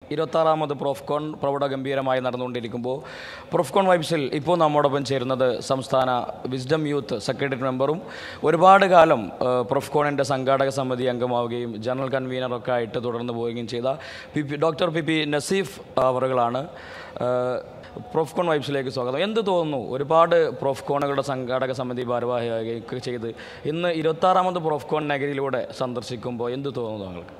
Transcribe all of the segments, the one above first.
26ാമത് Profcon പ്രൗഢഗംഭീരമായി നടന്നുകൊണ്ടിരിക്കുമ്പോൾ Profcon വൈബ്സിൽ ഇപ്പോൾ നമ്മോടൊപ്പം ചേരുന്നത് സംസ്ഥാന വിസ്ഡം യൂത്ത് സെക്രട്ടറി മെമ്പറും ഒരുപാട് കാലം Profconന്റെ സംഘാടക സമിതി അംഗമാവുകയും ജനറൽ കൺവീനറൊക്കെ ആയിട്ട് തുടർന്ന് പോവുകയും ചെയ്ത ഡോക്ടർ പി നസീഫ് അവറുകളാണ്. Profcon വൈബ്സിലേക്ക് സ്വാഗതം. എന്ത് തോന്നുന്നു, ഒരുപാട് Profconകളുടെ സംഘാടക സമിതി ഭാരവാഹിയൊക്കെ ചെയ്ത് ഇന്ന് 26ാമത് Profcon നഗരിയിലൂടെ സന്ദർശിക്കുമ്പോൾ എന്ത് തോന്നുന്നു താങ്കൾക്ക്?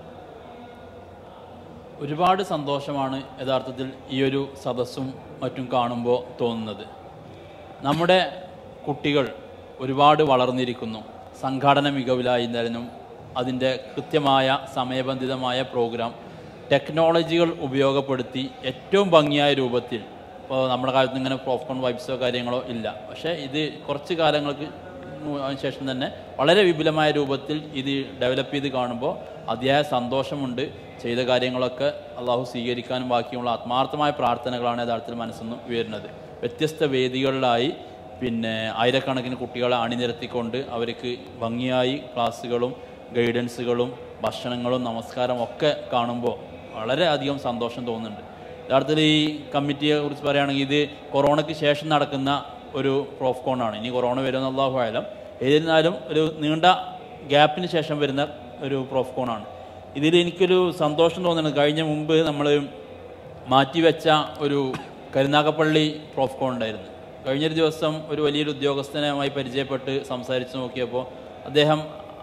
ഒരുപാട് സന്തോഷമാണ് യഥാർത്ഥത്തിൽ ഈ ഒരു സദസ്സും മറ്റും കാണുമ്പോൾ തോന്നുന്നത്. നമ്മുടെ കുട്ടികൾ ഒരുപാട് വളർന്നിരിക്കുന്നു. സംഘാടന മികവിലായിരുന്നാലും അതിൻ്റെ കൃത്യമായ സമയബന്ധിതമായ പ്രോഗ്രാം ടെക്നോളജികൾ ഉപയോഗപ്പെടുത്തി ഏറ്റവും ഭംഗിയായ രൂപത്തിൽ, ഇപ്പോൾ നമ്മുടെ കാലത്ത് ഇങ്ങനെ Profcon വൈബ്സോ കാര്യങ്ങളോ ഇല്ല, പക്ഷേ ഇത് കുറച്ച് കാലങ്ങൾക്ക് ശേഷം തന്നെ വളരെ വിപുലമായ രൂപത്തിൽ ഇത് ഡെവലപ്പ് ചെയ്ത് കാണുമ്പോൾ അതിയായ സന്തോഷമുണ്ട്. ചെയ്ത കാര്യങ്ങളൊക്കെ അള്ളാഹു സ്വീകരിക്കാനും ബാക്കിയുള്ള ആത്മാർത്ഥമായ പ്രാർത്ഥനകളാണ് യഥാർത്ഥത്തിൽ മനസ്സൊന്നും ഉയരുന്നത്. വ്യത്യസ്ത വേദികളിലായി ആയിരക്കണക്കിന് കുട്ടികളെ അണിനിരത്തിക്കൊണ്ട് അവർക്ക് ഭംഗിയായി ക്ലാസ്സുകളും ഗൈഡൻസുകളും ഭക്ഷണങ്ങളും നമസ്കാരം ഒക്കെ കാണുമ്പോൾ വളരെയധികം സന്തോഷം തോന്നുന്നുണ്ട്. യഥാർത്ഥത്തിൽ ഈ കമ്മിറ്റിയെ കുറിച്ച് പറയുകയാണെങ്കിൽ ഇത് കൊറോണയ്ക്ക് ശേഷം നടക്കുന്ന ഒരു Profcon ആണ്. ഇനി കൊറോണ വരുമെന്ന് അല്ലാഹു അഅലം. ഏതിരുന്നാലും ഒരു നീണ്ട ഗ്യാപ്പിന് ശേഷം വരുന്ന ഒരു Profcon ആണ്. ഇതിൽ എനിക്കൊരു സന്തോഷം തോന്നുന്നത്, കഴിഞ്ഞ മുമ്പ് നമ്മൾ മാറ്റിവെച്ച ഒരു കരുനാഗപ്പള്ളി Profcon ഉണ്ടായിരുന്നു. കഴിഞ്ഞൊരു ദിവസം ഒരു വലിയൊരു ഉദ്യോഗസ്ഥനുമായി പരിചയപ്പെട്ട് സംസാരിച്ച് നോക്കിയപ്പോൾ അദ്ദേഹം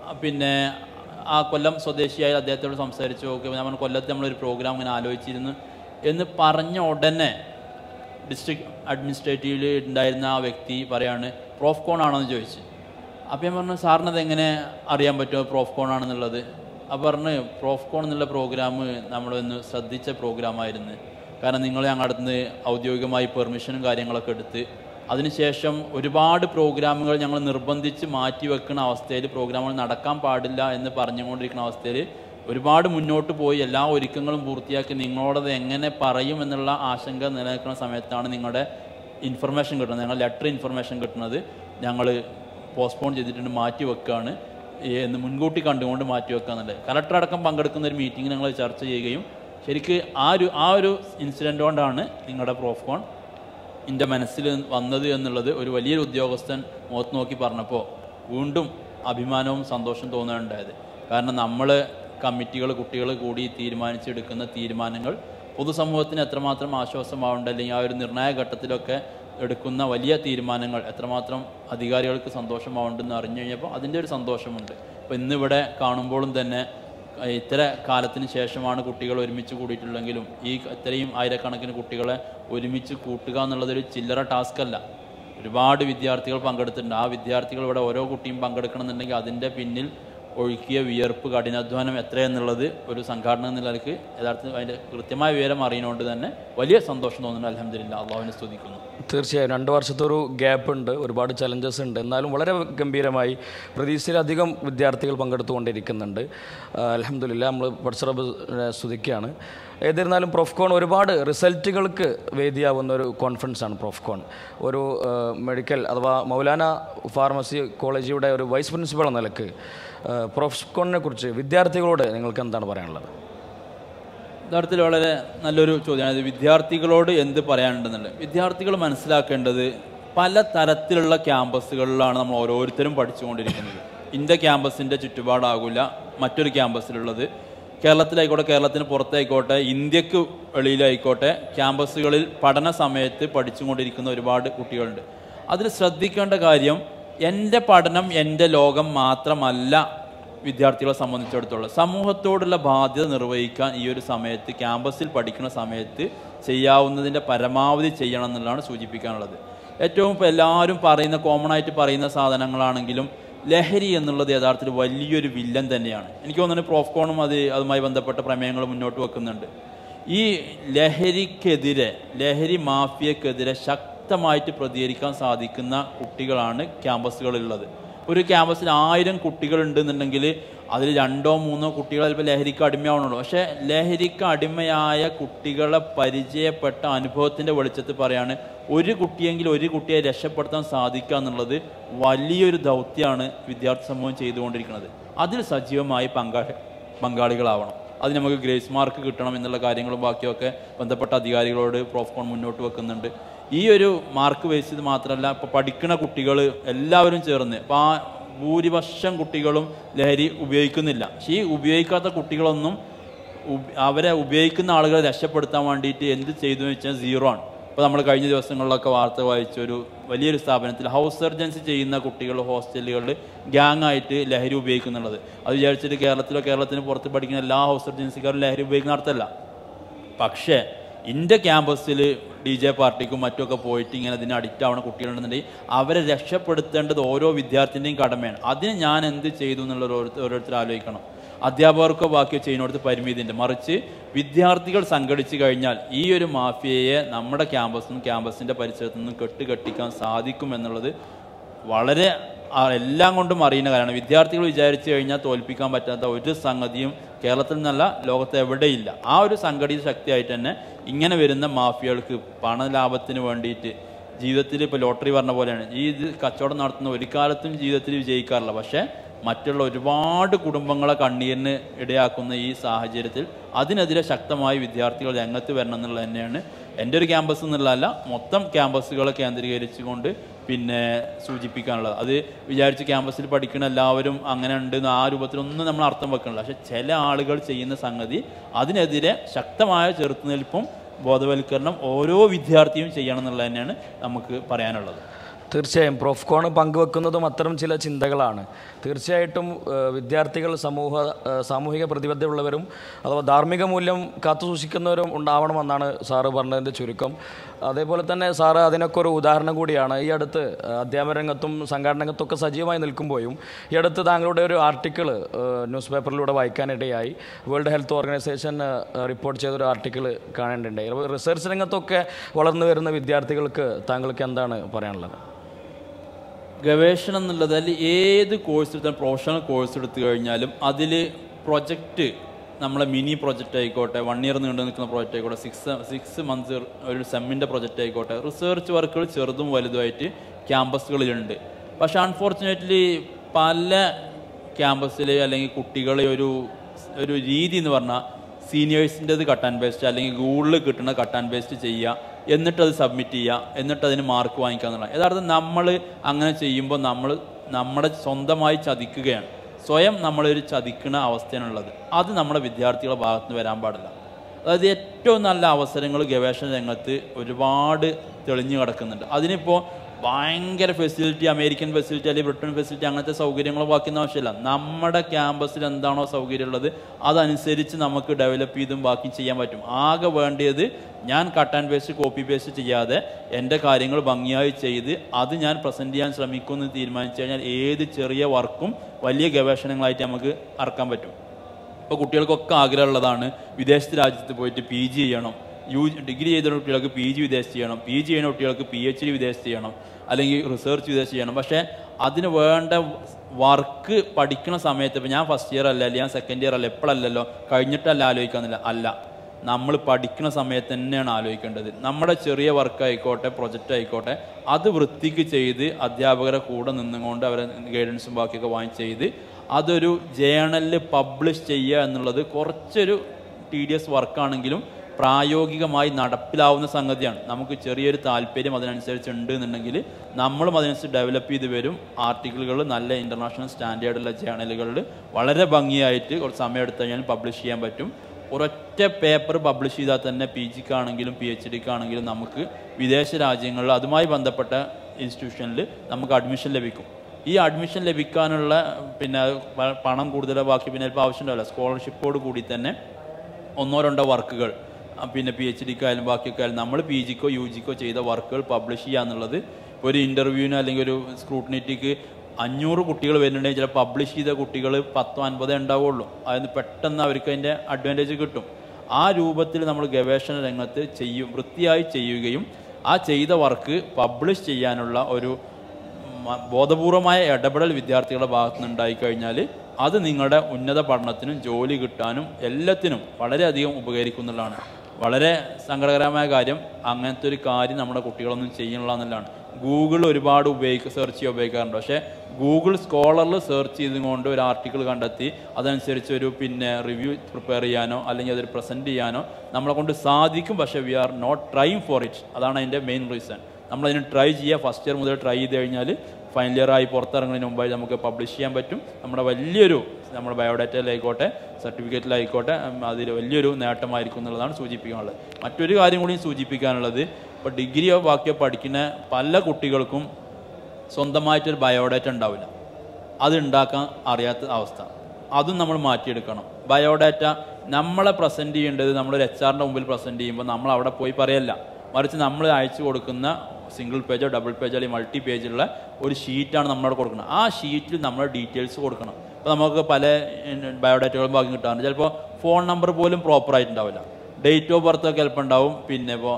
ആ കൊല്ലം സ്വദേശിയായി അദ്ദേഹത്തോട് സംസാരിച്ച് നോക്കിയപ്പോൾ നമ്മൾ കൊല്ലത്ത് നമ്മളൊരു പ്രോഗ്രാം ഇങ്ങനെ ആലോചിച്ചിരുന്നു എന്ന് പറഞ്ഞ ഉടനെ ഡിസ്ട്രിക്ട് അഡ്മിനിസ്ട്രേറ്റീവിൽ ഉണ്ടായിരുന്ന ആ വ്യക്തി പറയാണ് Profcon ആണോ എന്ന് ചോദിച്ചു. അപ്പോൾ ഞാൻ പറഞ്ഞു, സാറിനത് എങ്ങനെ അറിയാൻ പറ്റുമോ Profcon ആണെന്നുള്ളത്? അപ്പോൾ പറഞ്ഞ് Profcon എന്നുള്ള പ്രോഗ്രാം നമ്മളൊന്ന് ശ്രദ്ധിച്ച പ്രോഗ്രാമായിരുന്നു. കാരണം നിങ്ങൾ ഞങ്ങളുടെ അടുത്ത് നിന്ന് ഔദ്യോഗികമായി പെർമിഷനും കാര്യങ്ങളൊക്കെ എടുത്ത് അതിനുശേഷം ഒരുപാട് പ്രോഗ്രാമുകൾ ഞങ്ങൾ നിർബന്ധിച്ച് മാറ്റിവെക്കുന്ന അവസ്ഥയിൽ, പ്രോഗ്രാമുകൾ നടക്കാൻ പാടില്ല എന്ന് പറഞ്ഞുകൊണ്ടിരിക്കുന്ന അവസ്ഥയിൽ ഒരുപാട് മുന്നോട്ട് പോയി എല്ലാ ഒരുക്കങ്ങളും പൂർത്തിയാക്കി നിങ്ങളോടത് എങ്ങനെ പറയും എന്നുള്ള ആശങ്ക നിലനിൽക്കുന്ന സമയത്താണ് നിങ്ങളുടെ ഇൻഫർമേഷൻ കിട്ടുന്നത്, ഞങ്ങൾ ലെറ്റർ ഇൻഫർമേഷൻ കിട്ടുന്നത് ഞങ്ങൾ പോസ്റ്റ്പോൺ ചെയ്തിട്ടുണ്ട്, മാറ്റി വെക്കുകയാണ് എന്ന് മുൻകൂട്ടി കണ്ടുകൊണ്ട് മാറ്റി വെക്കുക എന്നുള്ളത്. കളക്ടർ അടക്കം പങ്കെടുക്കുന്ന ഒരു മീറ്റിംഗ് ഞങ്ങൾ ചർച്ച ചെയ്യുകയും ശരിക്ക് ആ ഒരു ഇൻസിഡൻ്റ് കൊണ്ടാണ് നിങ്ങളുടെ Profcon എൻ്റെ മനസ്സിൽ വന്നത് എന്നുള്ളത് ഒരു വലിയൊരു ഉദ്യോഗസ്ഥൻ മുഖത്ത് നോക്കി പറഞ്ഞപ്പോൾ വീണ്ടും അഭിമാനവും സന്തോഷം തോന്നുകയുണ്ടായത്. കാരണം നമ്മൾ കമ്മിറ്റികൾ കുട്ടികൾ കൂടി തീരുമാനിച്ചെടുക്കുന്ന തീരുമാനങ്ങൾ പൊതുസമൂഹത്തിന് എത്രമാത്രം ആശ്വാസമാവുണ്ട്, അല്ലെങ്കിൽ ആ ഒരു നിർണായക ഘട്ടത്തിലൊക്കെ എടുക്കുന്ന വലിയ തീരുമാനങ്ങൾ എത്രമാത്രം അധികാരികൾക്ക് സന്തോഷമാവുണ്ടെന്ന് അറിഞ്ഞു കഴിഞ്ഞപ്പോൾ അതിൻ്റെ ഒരു സന്തോഷമുണ്ട്. അപ്പോൾ ഇന്നിവിടെ കാണുമ്പോഴും തന്നെ ഇത്ര കാലത്തിന് ശേഷമാണ് കുട്ടികൾ ഒരുമിച്ച് കൂടിയിട്ടുള്ളെങ്കിലും ഈ ഇത്രയും ആയിരക്കണക്കിന് കുട്ടികളെ ഒരുമിച്ച് കൂട്ടുക എന്നുള്ളതൊരു ചില്ലറ ടാസ്ക് അല്ല. ഒരുപാട് വിദ്യാർത്ഥികൾ പങ്കെടുത്തിട്ടുണ്ട്. ആ വിദ്യാർത്ഥികൾ ഇവിടെ ഓരോ കുട്ടിയും പങ്കെടുക്കണമെന്നുണ്ടെങ്കിൽ അതിൻ്റെ പിന്നിൽ ഒഴുക്കിയ വിയർപ്പ് കഠിനാധ്വാനം എത്രയെന്നുള്ളത് ഒരു സംഘാടന നിലയ്ക്ക് യഥാർത്ഥത്തിൽ അതിൻ്റെ കൃത്യമായ വിവരം അറിയുന്നതുകൊണ്ട് തന്നെ വലിയ സന്തോഷം തോന്നുന്നു. അൽഹംദുലില്ലാഹ്, അള്ളാഹുവിനെ സ്തുതിക്കുന്നു. തീർച്ചയായും 2 വർഷത്തെ ഒരു ഗ്യാപ്പ് ഉണ്ട്, ഒരുപാട് ചലഞ്ചസ് ഉണ്ട്, എന്നാലും വളരെ ഗംഭീരമായി പ്രതീക്ഷയിലധികം വിദ്യാർത്ഥികൾ പങ്കെടുത്തുകൊണ്ടിരിക്കുന്നുണ്ട്. അൽഹംദുലില്ലാഹ്, നമ്മൾ പഠിച്ചറബ് സ്തുതിക്കുകയാണ്. ഏതിരുന്നാലും Profcon ഒരുപാട് റിസൾട്ടുകൾക്ക് വേദിയാവുന്ന ഒരു കോൺഫറൻസാണ് Profcon. ഒരു മെഡിക്കൽ അഥവാ മൗലാന ഫാർമസി കോളേജിയുടെ ഒരു വൈസ് പ്രിൻസിപ്പൾ എന്ന നിലക്ക് Profconനെ കുറിച്ച് വിദ്യാർത്ഥികളോട് നിങ്ങൾക്ക് എന്താണ് പറയാനുള്ളത്? യഥാർത്ഥത്തിൽ വളരെ നല്ലൊരു ചോദ്യമാണ്. വിദ്യാർത്ഥികളോട് എന്ത് പറയാനുണ്ടെന്നുള്ളത് വിദ്യാർത്ഥികൾ മനസ്സിലാക്കേണ്ടത്, പല തരത്തിലുള്ള ക്യാമ്പസുകളിലാണ് നമ്മൾ ഓരോരുത്തരും പഠിച്ചുകൊണ്ടിരിക്കുന്നത്. ഇന്ത്യ ക്യാമ്പസിൻ്റെ ചുറ്റുപാടാകില്ല മറ്റൊരു ക്യാമ്പസിലുള്ളത്. കേരളത്തിലായിക്കോട്ടെ, കേരളത്തിന് പുറത്തായിക്കോട്ടെ, ഇന്ത്യക്ക് വെളിയിലായിക്കോട്ടെ, ക്യാമ്പസുകളിൽ പഠന സമയത്ത് പഠിച്ചുകൊണ്ടിരിക്കുന്ന ഒരുപാട് കുട്ടികളുണ്ട്. അതിൽ ശ്രദ്ധിക്കേണ്ട കാര്യം, എൻ്റെ പഠനം എൻ്റെ ലോകം മാത്രമല്ല. വിദ്യാർത്ഥികളെ സംബന്ധിച്ചിടത്തോളം സമൂഹത്തോടുള്ള ബാധ്യത നിർവഹിക്കാൻ ഈ ഒരു സമയത്ത് ക്യാമ്പസിൽ പഠിക്കുന്ന സമയത്ത് ചെയ്യാവുന്നതിൻ്റെ പരമാവധി ചെയ്യണം എന്നുള്ളതാണ് സൂചിപ്പിക്കാനുള്ളത്. ഏറ്റവും ഇപ്പോൾ എല്ലാവരും പറയുന്ന കോമൺ ആയിട്ട് പറയുന്ന സാധനങ്ങളാണെങ്കിലും ലഹരി എന്നുള്ളത് യഥാർത്ഥത്തിൽ വലിയൊരു വില്ലൻ തന്നെയാണ്. എനിക്ക് തോന്നുന്നു Profconനും അതുമായി ബന്ധപ്പെട്ട പ്രമേയങ്ങൾ മുന്നോട്ട് വെക്കുന്നുണ്ട്. ഈ ലഹരി മാഫിയക്കെതിരെ ശക്തമായിട്ട് പ്രതികരിക്കാൻ സാധിക്കുന്ന കുട്ടികളാണ് ക്യാമ്പസുകളിലുള്ളത്. ഒരു ക്യാമ്പസിൽ 1000 കുട്ടികളുണ്ടെന്നുണ്ടെങ്കിൽ അതിൽ 2 or 3 കുട്ടികൾ ചിലപ്പോൾ ലഹരിക്ക് അടിമയാവണുള്ളൂ. പക്ഷേ ലഹരിക്ക് അടിമയായ കുട്ടികളെ പരിചയപ്പെട്ട അനുഭവത്തിൻ്റെ വെളിച്ചത്തിൽ പറയാണ്, ഒരു കുട്ടിയെ രക്ഷപ്പെടുത്താൻ സാധിക്കുക എന്നുള്ളത് വലിയൊരു ദൗത്യമാണ് വിദ്യാർത്ഥി സമൂഹം ചെയ്തുകൊണ്ടിരിക്കുന്നത്. അതിൽ സജീവമായി പങ്കാളികളാവണം. അത് നമുക്ക് ഗ്രേസ് മാർക്ക് കിട്ടണം എന്നുള്ള കാര്യങ്ങളും ബാക്കിയൊക്കെ ബന്ധപ്പെട്ട അധികാരികളോട് പ്രോഫ്കോൺ മുന്നോട്ട് വെക്കുന്നുണ്ട്. ഈ ഒരു മാർക്ക് ബേസ് ചെയ്ത് മാത്രമല്ല, ഇപ്പോൾ പഠിക്കുന്ന കുട്ടികൾ എല്ലാവരും ചേർന്ന്, ഇപ്പോൾ ആ ഭൂരിപക്ഷം കുട്ടികളും ലഹരി ഉപയോഗിക്കുന്നില്ല. പക്ഷേ ഈ ഉപയോഗിക്കാത്ത കുട്ടികളൊന്നും അവരെ ഉപയോഗിക്കുന്ന ആളുകളെ രക്ഷപ്പെടുത്താൻ വേണ്ടിയിട്ട് എന്ത് ചെയ്തു എന്ന് വെച്ചാൽ സീറോ ആണ്. ഇപ്പോൾ നമ്മൾ കഴിഞ്ഞ ദിവസങ്ങളിലൊക്കെ വാർത്ത വായിച്ചൊരു വലിയൊരു സ്ഥാപനത്തിൽ ഹൗസ് സർജൻസി ചെയ്യുന്ന കുട്ടികൾ ഹോസ്റ്റലുകളിൽ ഗ്യാങ് ആയിട്ട് ലഹരി ഉപയോഗിക്കുന്നുള്ളത്. അത് വിചാരിച്ചിട്ട് കേരളത്തിന് പുറത്ത് പഠിക്കുന്ന എല്ലാ ഹൗസ് സർജൻസിക്കാരും ലഹരി ഉപയോഗിക്കുന്ന അർത്ഥമല്ല. പക്ഷേ എൻ്റെ ക്യാമ്പസിൽ DJ പാർട്ടിക്കും മറ്റുമൊക്കെ പോയിട്ട് ഇങ്ങനെ ഇതിന് അഡിക്റ്റ് ആവുന്ന കുട്ടികളുണ്ടെന്നുണ്ടെങ്കിൽ അവരെ രക്ഷപ്പെടുത്തേണ്ടത് ഓരോ വിദ്യാർത്ഥിൻ്റെയും കടമയാണ്. അതിന് ഞാൻ എന്ത് ചെയ്തു എന്നുള്ളത് ഓരോരുത്തർ ആലോചിക്കണം. അധ്യാപകർക്കോ ബാക്കിയോ ചെയ്യുന്നിടത്ത് പരിമിതിയുണ്ട്. മറിച്ച് വിദ്യാർത്ഥികൾ സംഘടിച്ച് കഴിഞ്ഞാൽ ഈ ഒരു മാഫിയയെ നമ്മുടെ ക്യാമ്പസിൻ്റെ പരിസരത്തു നിന്നും കെട്ടിക്കാൻ സാധിക്കും എന്നുള്ളത് വളരെ എല്ലാം കൊണ്ടും അറിയുന്ന കാര്യമാണ്. വിദ്യാർത്ഥികൾ വിചാരിച്ചു കഴിഞ്ഞാൽ തോൽപ്പിക്കാൻ പറ്റാത്ത ഒരു സംഗതിയും കേരളത്തിൽ നിന്നല്ല ലോകത്ത് എവിടെയില്ല. ആ ഒരു സംഘടിത ശക്തിയായിട്ട് തന്നെ ഇങ്ങനെ വരുന്ന മാഫിയകൾക്ക് പണലാഭത്തിന് വേണ്ടിയിട്ട് ജീവിതത്തിൽ ഇപ്പോൾ ലോട്ടറി പറഞ്ഞ പോലെയാണ്, ഈ ഇത് കച്ചവടം നടത്തുന്ന ഒരു കാലത്തും ജീവിതത്തിൽ വിജയിക്കാറില്ല. പക്ഷേ മറ്റുള്ള ഒരുപാട് കുടുംബങ്ങളെ കണ്ണീരിന് ഇടയാക്കുന്ന ഈ സാഹചര്യത്തിൽ അതിനെതിരെ ശക്തമായി വിദ്യാർത്ഥികൾ രംഗത്ത് വരണം എന്നുള്ളത് തന്നെയാണ് എൻ്റെ ഒരു ക്യാമ്പസ് എന്നുള്ളതല്ല, മൊത്തം ക്യാമ്പസുകളെ കേന്ദ്രീകരിച്ചുകൊണ്ട് പിന്നെ സൂചിപ്പിക്കാനുള്ളത്. അത് വിചാരിച്ച് ക്യാമ്പസിൽ പഠിക്കുന്ന എല്ലാവരും അങ്ങനെ ഉണ്ടെന്ന് ആ രൂപത്തിലൊന്നും നമ്മൾ അർത്ഥം വെക്കണില്ല. പക്ഷെ ചില ആളുകൾ ചെയ്യുന്ന സംഗതി അതിനെതിരെ ശക്തമായ ചെറുത്തുനിൽപ്പും ബോധവൽക്കരണം ഓരോ വിദ്യാർത്ഥിയും ചെയ്യണം എന്നുള്ളത് തന്നെയാണ് നമുക്ക് പറയാനുള്ളത്. തീർച്ചയായും പ്രോഫ്കോൺ പങ്കുവെക്കുന്നതും അത്തരം ചില ചിന്തകളാണ്. തീർച്ചയായിട്ടും വിദ്യാർത്ഥികൾ സാമൂഹിക പ്രതിബദ്ധതയുള്ളവരും അഥവാ ധാർമ്മിക മൂല്യം കാത്തുസൂക്ഷിക്കുന്നവരും ഉണ്ടാവണമെന്നാണ് സാറ് പറഞ്ഞതിൻ്റെ ചുരുക്കം. അതേപോലെ തന്നെ സാറ് അതിനൊക്കെ ഒരു ഉദാഹരണം കൂടിയാണ്. ഈ അടുത്ത് അധ്യാപന രംഗത്തും സംഘാടന രംഗത്തൊക്കെ സജീവമായി നിൽക്കുമ്പോഴും ഈ അടുത്ത് താങ്കളുടെ ഒരു ആർട്ടിക്കിൾ ന്യൂസ് പേപ്പറിലൂടെ വായിക്കാനിടയായി. വേൾഡ് ഹെൽത്ത് ഓർഗനൈസേഷൻ റിപ്പോർട്ട് ചെയ്തൊരു ആർട്ടിക്കിൾ കാണേണ്ടതുണ്ടായി. റിസർച്ച് രംഗത്തൊക്കെ വളർന്നു വരുന്ന വിദ്യാർത്ഥികൾക്ക് താങ്കൾക്ക് എന്താണ് പറയാനുള്ളത്? ഗവേഷണം എന്നുള്ളത് അതിൽ ഏത് കോഴ്സ് എടുത്താലും പ്രൊഫഷണൽ കോഴ്സ് എടുത്തു കഴിഞ്ഞാലും അതിൽ പ്രൊജക്റ്റ് നമ്മളെ മിനി പ്രൊജക്റ്റ് ആയിക്കോട്ടെ, 1 ഇയർ നീണ്ടു നിൽക്കുന്ന പ്രൊജക്റ്റ് ആയിക്കോട്ടെ, 6 മന്ത്സ് ഒരു സെമ്മിൻ്റെ പ്രൊജക്റ്റ് ആയിക്കോട്ടെ, റിസർച്ച് വർക്കുകൾ ചെറുതും വലുതുമായിട്ട് ക്യാമ്പസുകളിലുണ്ട്. പക്ഷേ അൺഫോർച്ചുനേറ്റ്ലി പല ക്യാമ്പസിൽ അല്ലെങ്കിൽ കുട്ടികളെ ഒരു രീതി എന്ന് പറഞ്ഞാൽ സീനിയേഴ്സിൻ്റെത് കട്ട് ആൻഡ് പേസ്റ്റ് അല്ലെങ്കിൽ ഗൂഗിളിൽ കിട്ടുന്ന കട്ട് ആൻഡ് പേസ്റ്റ് ചെയ്യുക, എന്നിട്ടത് സബ്മിറ്റ് ചെയ്യുക, എന്നിട്ട് അതിന് മാർക്ക് വാങ്ങിക്കുക എന്നുള്ളത്. യഥാർത്ഥം നമ്മൾ അങ്ങനെ ചെയ്യുമ്പോൾ നമ്മുടെ സ്വന്തമായി ചതിക്കുകയാണ്. സ്വയം നമ്മളൊരു ചതിക്കുന്ന അവസ്ഥയാണുള്ളത്. അത് നമ്മുടെ വിദ്യാർത്ഥികളുടെ ഭാഗത്ത് നിന്ന് വരാൻ പാടില്ല. അതായത് ഏറ്റവും നല്ല അവസരങ്ങൾ ഗവേഷണ രംഗത്ത് ഒരുപാട് തെളിഞ്ഞു കിടക്കുന്നുണ്ട്. അതിനിപ്പോൾ ഭയങ്കര ഫെസിലിറ്റി, അമേരിക്കൻ ഫെസിലിറ്റി അല്ലെങ്കിൽ ബ്രിട്ടൻ ഫെസിലിറ്റി അങ്ങനത്തെ സൗകര്യങ്ങൾ ബാക്കിയൊന്നും ആവശ്യമില്ല. നമ്മുടെ ക്യാമ്പസിൽ എന്താണോ സൗകര്യം ഉള്ളത് അതനുസരിച്ച് നമുക്ക് ഡെവലപ്പ് ചെയ്തും ബാക്കി ചെയ്യാൻ പറ്റും. ആകെ വേണ്ടിയത് ഞാൻ cut and paste copy paste ചെയ്യാതെ എൻ്റെ കാര്യങ്ങൾ ഭംഗിയായി ചെയ്ത് അത് ഞാൻ പ്രസൻറ്റ് ചെയ്യാൻ ശ്രമിക്കുമെന്ന് തീരുമാനിച്ചു കഴിഞ്ഞാൽ ഏത് ചെറിയ വർക്കും വലിയ ഗവേഷണങ്ങളായിട്ട് നമുക്ക് ഇറക്കാൻ പറ്റും. ഇപ്പോൾ കുട്ടികൾക്കൊക്കെ ആഗ്രഹമുള്ളതാണ് വിദേശ രാജ്യത്ത് പോയിട്ട് PG ചെയ്യണം, ഡിഗ്രി ചെയ്ത കുട്ടികൾക്ക് PG വിദേശത്ത് ചെയ്യണം, PG ചെയ്യുന്ന കുട്ടികൾക്ക് PhD വിദേശത്ത് ചെയ്യണം, അല്ലെങ്കിൽ റിസർച്ച് വിദേശത്ത് ചെയ്യണം. പക്ഷേ അതിന് വേണ്ട വർക്ക് പഠിക്കുന്ന സമയത്ത് ഇപ്പോൾ ഞാൻ ഫസ്റ്റ് ഇയർ അല്ല, അല്ലെങ്കിൽ ഞാൻ സെക്കൻഡ് ഇയർ അല്ല, എപ്പോഴല്ലല്ലോ കഴിഞ്ഞിട്ടല്ല ആലോചിക്കാന്നില്ല. അല്ല, നമ്മൾ പഠിക്കുന്ന സമയത്ത് തന്നെയാണ് ആലോചിക്കേണ്ടത്. നമ്മുടെ ചെറിയ വർക്ക് ആയിക്കോട്ടെ, പ്രൊജക്റ്റ് ആയിക്കോട്ടെ, അത് വൃത്തിക്ക് ചെയ്ത് അധ്യാപകരെ കൂടെ നിന്നുകൊണ്ട് അവരെ ഗൈഡൻസും ബാക്കിയൊക്കെ വാങ്ങി ചെയ്ത് അതൊരു ജേണലിൽ പബ്ലിഷ് ചെയ്യുക എന്നുള്ളത് കുറച്ചൊരു tedious വർക്കാണെങ്കിലും പ്രായോഗികമായി നടപ്പിലാവുന്ന സംഗതിയാണ്. നമുക്ക് ചെറിയൊരു താല്പര്യം അതിനനുസരിച്ച് ഉണ്ട് എന്നുണ്ടെങ്കിൽ നമ്മളും അതിനനുസരിച്ച് ഡെവലപ്പ് ചെയ്ത് വരും. ആർട്ടിക്കിളുകൾ നല്ല ഇൻ്റർനാഷണൽ സ്റ്റാൻഡേർഡുള്ള ജേണലുകളിൽ വളരെ ഭംഗിയായിട്ട് കുറച്ച് സമയം എടുത്തു കഴിഞ്ഞാൽ പബ്ലിഷ് ചെയ്യാൻ പറ്റും. ഒരൊറ്റ പേപ്പർ പബ്ലിഷ് ചെയ്താൽ തന്നെ PGക്കാണെങ്കിലും PhDക്കാണെങ്കിലും നമുക്ക് വിദേശ രാജ്യങ്ങളിൽ അതുമായി ബന്ധപ്പെട്ട ഇൻസ്റ്റിറ്റ്യൂഷനിൽ നമുക്ക് അഡ്മിഷൻ ലഭിക്കും. ഈ അഡ്മിഷൻ ലഭിക്കാനുള്ള പണം കൂടുതലോ ബാക്കി ചിലപ്പോൾ ആവശ്യമുണ്ടാവില്ല. സ്കോളർഷിപ്പോട് കൂടി തന്നെ 1-2 വർക്കുകൾ PhDക്കായാലും ബാക്കിയൊക്കെ ആയാലും നമ്മൾ PGക്കോ UGക്കോ ചെയ്ത വർക്കുകൾ പബ്ലിഷ് ചെയ്യുക എന്നുള്ളത് ഒരു ഇൻ്റർവ്യൂവിന് അല്ലെങ്കിൽ ഒരു സ്ക്രൂട്ടിനിറ്റിക്ക് 500 കുട്ടികൾ വരുന്നുണ്ടെങ്കിൽ ചില പബ്ലിഷ് ചെയ്ത കുട്ടികൾ 10-50 ഉണ്ടാവുള്ളൂ. അതിന് പെട്ടെന്ന് അവർക്ക് അതിൻ്റെ അഡ്വാൻറ്റേജ് കിട്ടും. ആ രൂപത്തിൽ നമ്മൾ ഗവേഷണ രംഗത്ത് വൃത്തിയായി ചെയ്യുകയും ആ ചെയ്ത വർക്ക് പബ്ലിഷ് ചെയ്യാനുള്ള ഒരു ബോധപൂർവമായ ഇടപെടൽ വിദ്യാർത്ഥികളുടെ ഭാഗത്തു നിന്നുണ്ടായിക്കഴിഞ്ഞാൽ അത് നിങ്ങളുടെ ഉന്നത പഠനത്തിനും ജോലി കിട്ടാനും എല്ലാത്തിനും വളരെയധികം ഉപകരിക്കുന്നതാണ്. വളരെ സങ്കടകരമായ കാര്യം അങ്ങനത്തെ ഒരു കാര്യം നമ്മുടെ കുട്ടികളൊന്നും ചെയ്യണില്ല എന്നുള്ളതാണ്. ഗൂഗിൾ ഒരുപാട് സെർച്ച് ചെയ്യാൻ ഉപയോഗിക്കാറുണ്ട്. പക്ഷേ ഗൂഗിൾ സ്കോളറിൽ സെർച്ച് ചെയ്തുകൊണ്ട് ഒരു ആർട്ടിക്കിൾ കണ്ടെത്തി അതനുസരിച്ച് ഒരു റിവ്യൂ പ്രിപ്പയർ ചെയ്യാനോ അല്ലെങ്കിൽ അതൊരു പ്രസൻറ്റ് ചെയ്യാനോ നമ്മളെ കൊണ്ട് സാധിക്കും. പക്ഷേ we are not trying for it. അതാണ് അതിൻ്റെ മെയിൻ റീസൺ. നമ്മളതിന് ട്രൈ ചെയ്യുക. ഫസ്റ്റ് ഇയർ മുതൽ ട്രൈ ചെയ്ത് കഴിഞ്ഞാൽ ഫൈനൽ ഇയർ ആയി പുറത്തിറങ്ങുന്നതിന് മുമ്പായി നമുക്ക് പബ്ലിഷ് ചെയ്യാൻ പറ്റും. നമ്മുടെ നമ്മുടെ ബയോഡാറ്റയിലായിക്കോട്ടെ സർട്ടിഫിക്കറ്റിലായിക്കോട്ടെ അതിൽ വലിയൊരു നേട്ടമായിരിക്കും എന്നുള്ളതാണ് സൂചിപ്പിക്കാനുള്ളത്. മറ്റൊരു കാര്യം കൂടി സൂചിപ്പിക്കാനുള്ളത്, ഇപ്പോൾ ഡിഗ്രിയോ ബാക്കിയോ പഠിക്കുന്ന പല കുട്ടികൾക്കും സ്വന്തമായിട്ടൊരു ബയോഡാറ്റ ഉണ്ടാവില്ല. അത് ഉണ്ടാക്കാൻ അറിയാത്ത അവസ്ഥ. അതും നമ്മൾ മാറ്റിയെടുക്കണം. ബയോഡാറ്റ നമ്മളെ പ്രസൻറ്റ് ചെയ്യേണ്ടത് നമ്മളൊരു HR-ൻ്റെ മുമ്പിൽ പ്രസൻറ്റ് ചെയ്യുമ്പോൾ നമ്മൾ അവിടെ പോയി പറയല്ല, മറിച്ച് നമ്മൾ അയച്ചു കൊടുക്കുന്ന സിംഗിൾ പേജോ ഡബിൾ പേജോ അല്ലെങ്കിൽ മൾട്ടി പേജുള്ള ഒരു ഷീറ്റാണ് നമ്മളവിടെ കൊടുക്കുന്നത്. ആ ഷീറ്റിൽ നമ്മൾ ഡീറ്റെയിൽസ് കൊടുക്കണം. ഇപ്പോൾ നമുക്ക് പല ബയോഡാറ്റകളും ബാക്കി കിട്ടാറുണ്ട്. ചിലപ്പോൾ ഫോൺ നമ്പർ പോലും പ്രോപ്പറായിട്ടുണ്ടാവില്ല. ഡേറ്റ് ഓഫ് ബർത്ത് ഒക്കെ ചിലപ്പോൾ ഉണ്ടാവും. ഇപ്പോൾ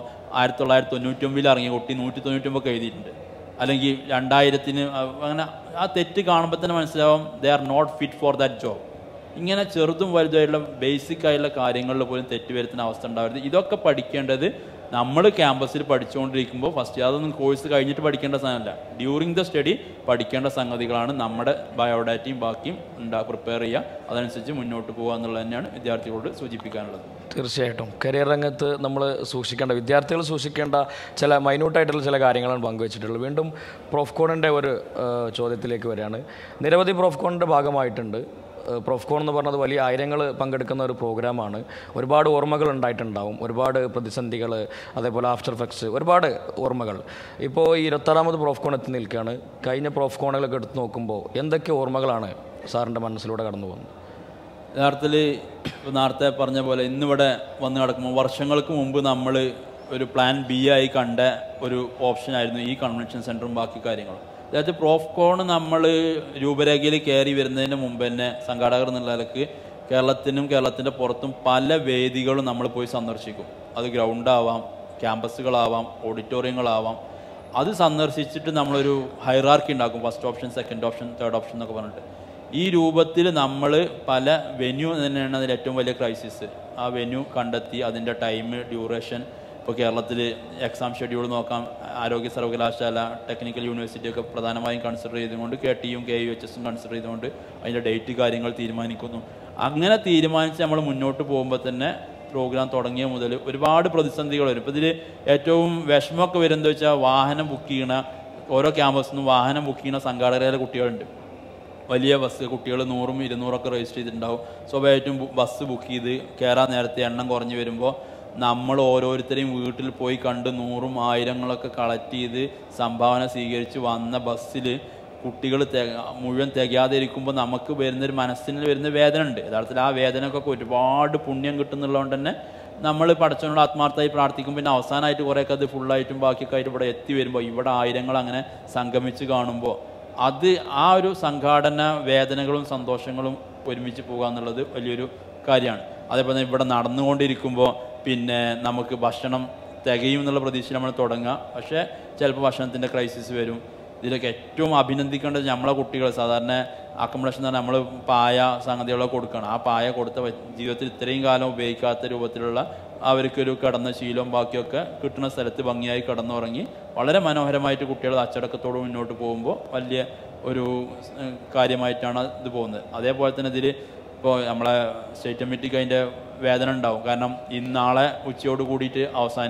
1999 ഇറങ്ങിയ കുട്ടി 199 എഴുതിയിട്ടുണ്ട്, അല്ലെങ്കിൽ 2000 അങ്ങനെ. ആ തെറ്റ് കാണുമ്പോൾ തന്നെ മനസ്സിലാവും they are not fit for that job. ഇങ്ങനെ ചെറുതും വലുതായിട്ടുള്ള ബേസിക് ആയിട്ടുള്ള കാര്യങ്ങളിൽ പോലും തെറ്റ് വരുത്തുന്ന അവസ്ഥ ഉണ്ടാവരുത്. ഇതൊക്കെ പഠിക്കേണ്ടത് നമ്മൾ ക്യാമ്പസിൽ പഠിച്ചുകൊണ്ടിരിക്കുമ്പോൾ ഫസ്റ്റ് അതൊന്നും കോഴ്സ് കഴിഞ്ഞിട്ട് പഠിക്കേണ്ട സാധനമല്ല, ഡ്യൂറിങ് ദ സ്റ്റഡി പഠിക്കേണ്ട സംഗതികളാണ്. നമ്മുടെ ബയോഡാറ്റയും ബാക്കിയും പ്രിപ്പയർ ചെയ്യുക, അതനുസരിച്ച് മുന്നോട്ട് പോകുക എന്നുള്ളത് തന്നെയാണ് വിദ്യാർത്ഥികളോട് സൂചിപ്പിക്കാനുള്ളത്. തീർച്ചയായിട്ടും കരിയർ രംഗത്ത് നമ്മൾ വിദ്യാർത്ഥികൾ സൂക്ഷിക്കേണ്ട ചില മൈന്യൂട്ടായിട്ടുള്ള ചില കാര്യങ്ങളാണ് പങ്കുവച്ചിട്ടുള്ളത്. വീണ്ടും പ്രോഫ്കോണിൻ്റെ ഒരു ചോദ്യത്തിലേക്ക് വരികയാണ്. നിരവധി പ്രോഫ്കോണിൻ്റെ ഭാഗമായിട്ടുണ്ട്. പ്രോഫ്കോൺ എന്ന് പറഞ്ഞത് വലിയ ആയിരങ്ങൾ പങ്കെടുക്കുന്ന ഒരു പ്രോഗ്രാമാണ്. ഒരുപാട് ഓർമ്മകൾ ഉണ്ടായിട്ടുണ്ടാവും, ഒരുപാട് പ്രതിസന്ധികൾ, അതേപോലെ ആഫ്റ്റർ എഫക്ട്സ്, ഒരുപാട് ഓർമ്മകൾ. ഇപ്പോൾ ഈ 26ാമത് പ്രോഫ്കോൺ എത്തി നിൽക്കുകയാണ്. കഴിഞ്ഞ പ്രോഫ്കോണുകളൊക്കെ എടുത്ത് നോക്കുമ്പോൾ എന്തൊക്കെ ഓർമ്മകളാണ് സാറിൻ്റെ മനസ്സിലൂടെ കടന്നു പോകുന്നത്? യഥാർത്ഥത്തിൽ നേരത്തെ പറഞ്ഞ പോലെ ഇന്നിവിടെ വന്ന് കിടക്കുമ്പോൾ വർഷങ്ങൾക്ക് മുമ്പ് നമ്മൾ ഒരു പ്ലാൻ B ആയി കണ്ട ഒരു ഓപ്ഷനായിരുന്നു ഈ കൺവെൻഷൻ സെൻറ്ററും ബാക്കി കാര്യങ്ങളും. അതായത് പ്രോഫ്കോൺ നമ്മൾ രൂപരേഖയിൽ കയറി വരുന്നതിന് മുമ്പ് തന്നെ സംഘാടകർ എന്നുള്ള നിലക്ക് കേരളത്തിൻ്റെ പുറത്തും പല വേദികളും നമ്മൾ പോയി സന്ദർശിക്കും. അത് ഗ്രൗണ്ടാവാം, ക്യാമ്പസുകളാവാം, ഓഡിറ്റോറിയങ്ങളാവാം. അത് സന്ദർശിച്ചിട്ട് നമ്മളൊരു ഹൈറാർക്കി ഉണ്ടാക്കും. First option, second option, third option എന്നൊക്കെ പറഞ്ഞിട്ട്. ഈ രൂപത്തിൽ നമ്മൾ പല വെന്യൂ തന്നെയാണ് അതിൽ ഏറ്റവും വലിയ ക്രൈസിസ്. ആ വെന്യൂ കണ്ടെത്തി അതിൻ്റെ ടൈം, ഡ്യൂറേഷൻ. ഇപ്പോൾ കേരളത്തിൽ എക്സാം ഷെഡ്യൂൾ നോക്കാം, ആരോഗ്യ സർവകലാശാല, ടെക്നിക്കൽ യൂണിവേഴ്സിറ്റിയൊക്കെ പ്രധാനമായും കൺസിഡർ ചെയ്തുകൊണ്ട് KTUം KUHSും കൺസിഡർ ചെയ്തുകൊണ്ട് അതിൻ്റെ ഡേറ്റ് കാര്യങ്ങൾ തീരുമാനിക്കുന്നു. അങ്ങനെ തീരുമാനിച്ച് നമ്മൾ മുന്നോട്ട് പോകുമ്പോൾ തന്നെ പ്രോഗ്രാം തുടങ്ങിയ മുതൽ ഒരുപാട് പ്രതിസന്ധികൾ വരും. ഇപ്പോൾ ഇതിൽ ഏറ്റവും വിഷമമൊക്കെ വരുന്നത് വെച്ചാൽ വാഹനം ബുക്ക് ചെയ്യണ, ഓരോ ക്യാമ്പസിൽ നിന്നും വാഹനം ബുക്ക് ചെയ്യുന്ന സംഘാടകരായ കുട്ടികളുണ്ട്. വലിയ ബസ് കുട്ടികൾ 100ഉം 200ഒക്കെ രജിസ്റ്റർ ചെയ്തിട്ടുണ്ടാവും. സ്വാഭാവികമായിട്ടും ബസ് ബുക്ക് ചെയ്ത് കയറാൻ നേരത്തെ എണ്ണം കുറഞ്ഞ് വരുമ്പോൾ നമ്മൾ ഓരോരുത്തരെയും വീട്ടിൽ പോയി കണ്ട് 100ഉം 1000ങ്ങളൊക്കെ കളക്ട് ചെയ്ത് സംഭാവന സ്വീകരിച്ച് വന്ന ബസ്സിൽ കുട്ടികൾ മുഴുവൻ തികയാതെ ഇരിക്കുമ്പോൾ നമുക്ക് വരുന്നൊരു മനസ്സിന് വരുന്ന വേദന ഉണ്ട്. യഥാർത്ഥത്തിൽ ആ വേദനക്കൊക്കെ ഒരുപാട് പുണ്യം കിട്ടുന്നുള്ളതുകൊണ്ട് തന്നെ നമ്മൾ പടച്ചവനോട് ആത്മാർത്ഥമായി പ്രാർത്ഥിക്കും. പിന്നെ അവസാനമായിട്ട് കുറേയൊക്കെ അത് ഫുള്ളായിട്ടും ബാക്കിയൊക്കെ ആയിട്ട് ഇവിടെ എത്തി വരുമ്പോൾ ഇവിടെ ആയിരങ്ങൾ അങ്ങനെ സംഗമിച്ച് കാണുമ്പോൾ അത് ആ ഒരു സംഘാടന വേദനകളും സന്തോഷങ്ങളും ഒരുമിച്ച് പോകുക എന്നുള്ളത് വലിയൊരു കാര്യമാണ്. അതേപോലെ തന്നെ ഇവിടെ നടന്നുകൊണ്ടിരിക്കുമ്പോൾ നമുക്ക് ഭക്ഷണം തികയും എന്നുള്ള പ്രതീക്ഷ നമ്മൾ തുടങ്ങുക. പക്ഷേ ചിലപ്പോൾ ഭക്ഷണത്തിൻ്റെ ക്രൈസിസ് വരും. ഇതിലൊക്കെ ഏറ്റവും അഭിനന്ദിക്കേണ്ടത് നമ്മളെ കുട്ടികൾ. സാധാരണ അക്കോമഡേഷൻ എന്ന് പറഞ്ഞാൽ നമ്മൾ പായ സംഗതികളൊക്കെ കൊടുക്കണം. ആ പായ കൊടുത്ത ജീവിതത്തിൽ ഇത്രയും കാലം ഉപയോഗിക്കാത്ത രൂപത്തിലുള്ള അവർക്കൊരു കിടന്ന ശീലവും ബാക്കിയൊക്കെ കിട്ടുന്ന സ്ഥലത്ത് ഭംഗിയായി കിടന്നുറങ്ങി വളരെ മനോഹരമായിട്ട് കുട്ടികൾ അച്ചടക്കത്തോട് മുന്നോട്ട് പോകുമ്പോൾ വലിയ ഒരു കാര്യമായിട്ടാണ് ഇത് പോകുന്നത്. അതേപോലെ തന്നെ ഇതിൽ ഇപ്പോൾ നമ്മളെ സ്റ്റേറ്റ് കമ്മിറ്റിക്ക് അതിൻ്റെ വേദന ഉണ്ടാവും. കാരണം നാളെ ഉച്ചയോട് കൂടിയിട്ട്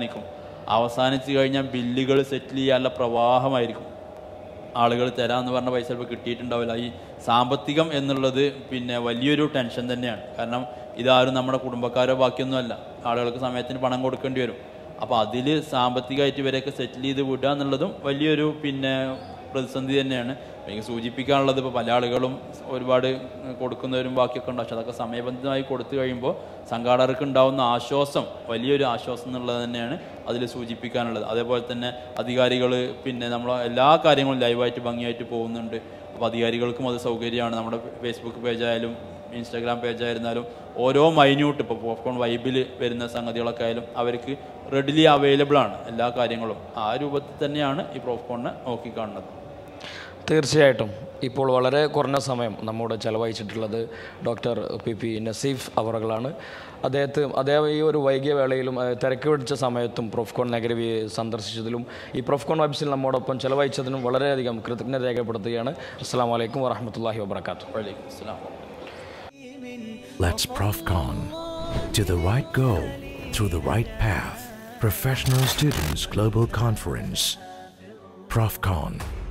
അവസാനിച്ച് കഴിഞ്ഞാൽ ബില്ലുകൾ സെറ്റിൽ ചെയ്യാനുള്ള പ്രവാഹമായിരിക്കും. ആളുകൾ തരാമെന്ന് പറഞ്ഞ പൈസ ചിലപ്പോൾ കിട്ടിയിട്ടുണ്ടാവില്ല. ഈ സാമ്പത്തികം എന്നുള്ളത് വലിയൊരു ടെൻഷൻ തന്നെയാണ്. കാരണം ഇതാരും നമ്മുടെ കുടുംബക്കാരോ ബാക്കിയൊന്നുമല്ല, ആളുകൾക്ക് സമയത്തിന് പണം കൊടുക്കേണ്ടി വരും. അപ്പോൾ അതിൽ സാമ്പത്തികമായിട്ട് ഇവരെയൊക്കെ സെറ്റിൽ ചെയ്ത് വിടുക എന്നുള്ളതും വലിയൊരു പ്രതിസന്ധി തന്നെയാണ്. എനിക്ക് സൂചിപ്പിക്കാനുള്ളത് ഇപ്പോൾ പല ആളുകളും ഒരുപാട് കൊടുക്കുന്നവരും ബാക്കിയൊക്കെ ഉണ്ട്. പക്ഷെ അതൊക്കെ സമയബന്ധിതമായി കൊടുത്തു കഴിയുമ്പോൾ സംഘാടകർക്ക് ഉണ്ടാകുന്ന ആശ്വാസം വലിയൊരു ആശ്വാസം എന്നുള്ളത് തന്നെയാണ് അതിൽ സൂചിപ്പിക്കാനുള്ളത്. അതേപോലെ തന്നെ അധികാരികൾ നമ്മൾ എല്ലാ കാര്യങ്ങളും ലൈവായിട്ട് ഭംഗിയായിട്ട് പോകുന്നുണ്ട്. അപ്പോൾ അധികാരികൾക്കും അത് സൗകര്യമാണ്. നമ്മുടെ ഫേസ്ബുക്ക് പേജായാലും ഇൻസ്റ്റാഗ്രാം പേജായിരുന്നാലും ഓരോ മൈന്യൂട്ട് ഇപ്പോൾ പോപ്കോൺ വൈബിൽ വരുന്ന സംഗതികളൊക്കെ ആയാലും അവർക്ക് റെഡിലി അവൈലബിൾ ആണ് എല്ലാ കാര്യങ്ങളും. ആ രൂപത്തിൽ തന്നെയാണ് ഈ പോപ്കോണിനെ നോക്കിക്കാണുന്നത്. തീർച്ചയായിട്ടും ഇപ്പോൾ വളരെ കുറഞ്ഞ സമയം നമ്മോട് ചെലവഴിച്ചിട്ടുള്ളത് ഡോക്ടർ പി നസീഫ് അവറുകളാണ്. അദ്ദേഹം ഈ ഒരു വൈകിയ വേളയിലും തിരക്ക് പിടിച്ച സമയത്തും പ്രൊഫ്കോൺ നഗരി സന്ദർശിച്ചതിലും ഈ പ്രൊഫ്കോൺ വൈബ്സിൽ നമ്മോടൊപ്പം ചെലവഴിച്ചതിനും വളരെയധികം കൃതജ്ഞത രേഖപ്പെടുത്തുകയാണ്. അസ്സലാമു അലൈക്കും വറഹ്മത്തുള്ളാഹി വബറകാതുഹു. വഅലൈക്കും അസ്സലാം. Let's Profcon to the right goal through the right path. Professional Students Global Conference. Profcon.